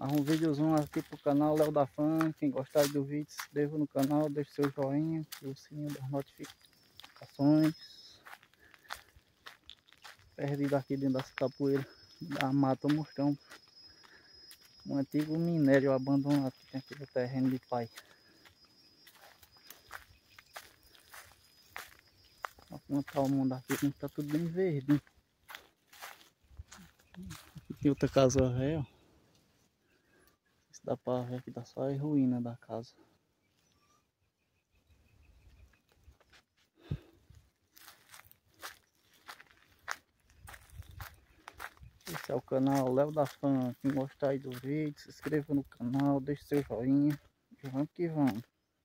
Mais um videozão aqui pro canal Léo da Fan. Quem gostar do vídeo, se inscreva no canal, deixe seu joinha, o sininho das notificações. Perdido aqui dentro das capoeiras da mata, mostrando um antigo minério abandonado que tem aqui no terreno de pai. Vou plantar o mundo aqui, tá tudo bem verde. Aqui outra casa é, ó. Se dá pra ver que tá só a ruína da casa. Esse é o canal Léo da Fan. Quem gostar aí do vídeo, se inscreva no canal, deixe seu joinha e vamos que vamos.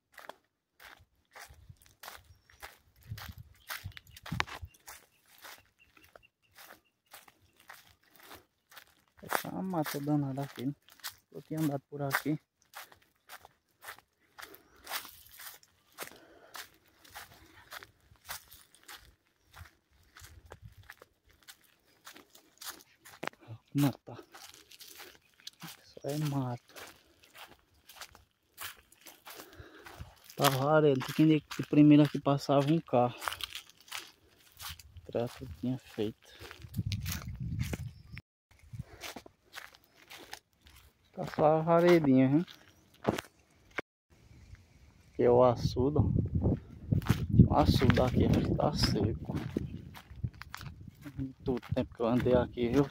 Essa é uma mata danada aqui, né? Eu tinha andado por aqui. Matar. Isso é mato. Tava areia, de primeiro aqui passava um carro. O trato tinha feito. Tá só a varedinha, hein? Aqui é o açude, ó. Tinha um açude aqui, mas tá seco. Todo tempo que eu andei aqui, viu?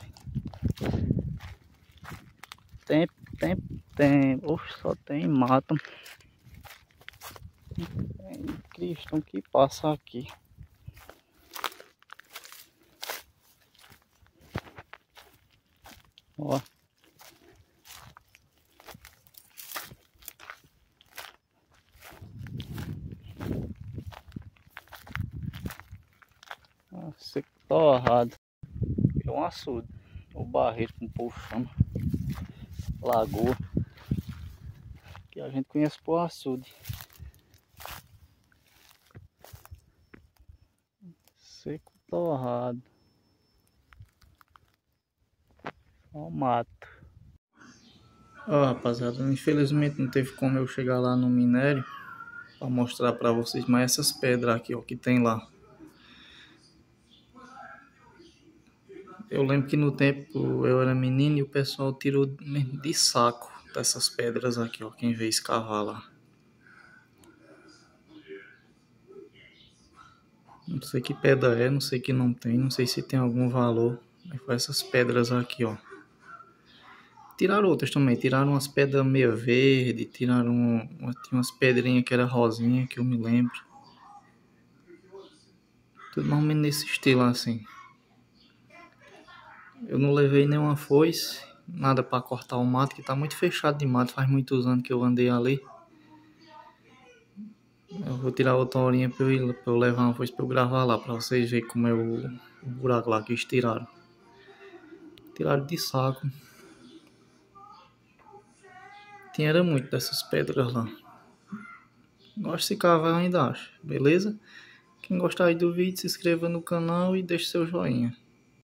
Tempo. Oxe, só tem mato. Tem cristão que passa aqui. Ó. Seco torrado. É um açude. O barreiro, como o povo chama. Lagoa. Que a gente conhece por açude. Seco torrado. Ó o mato. Ó, rapaziada, infelizmente não teve como eu chegar lá no minério para mostrar para vocês, mas essas pedras aqui, ó, que tem lá. Eu lembro que no tempo eu era menino e o pessoal tirou de saco dessas pedras aqui, ó, quem veio escavar lá. Não sei que pedra é, não sei que não tem, não sei se tem algum valor. Mas foi essas pedras aqui, ó. Tiraram outras também, tiraram umas pedras meio verde, tiraram tinha umas pedrinhas que era rosinha, que eu me lembro. Tudo mais ou menos nesse estilo assim. Eu não levei nenhuma foice, nada para cortar o mato, que tá muito fechado de mato, faz muitos anos que eu andei ali. Eu vou tirar outra horinha pra eu levar uma foice pra eu gravar lá, pra vocês verem como é o buraco lá que eles tiraram. Tiraram de saco. Tinha muito dessas pedras lá. Gosto de cavar, ainda acho, beleza? Quem gostar aí do vídeo, se inscreva no canal e deixe seu joinha.